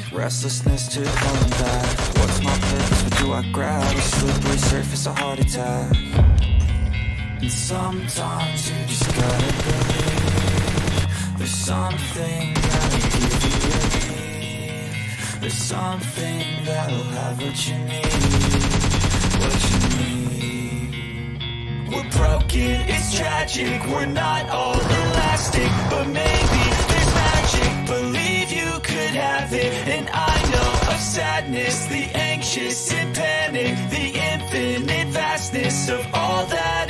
restlessness to come back. What's my purpose, what do I grab? A slippery surface, a heart attack. And sometimes you just gotta believe there's something that'll give you relief. There's something that'll have what you need, what you need. We're broken, it's tragic, we're not all elastic, but maybe there's magic. Believe you could have it, and I know of sadness, the anxious and panic, the infinite vastness of all that